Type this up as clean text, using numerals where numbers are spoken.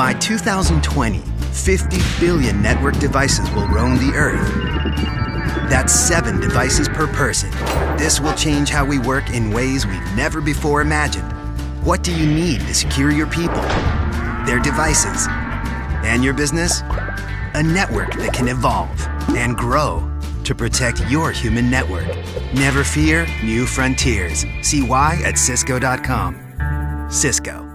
By 2020, 50 billion network devices will roam the Earth. That's 7 devices per person. This will change how we work in ways we've never before imagined. What do you need to secure your people, their devices, and your business? A network that can evolve and grow to protect your human network. Never fear new frontiers. See why at Cisco.com. Cisco.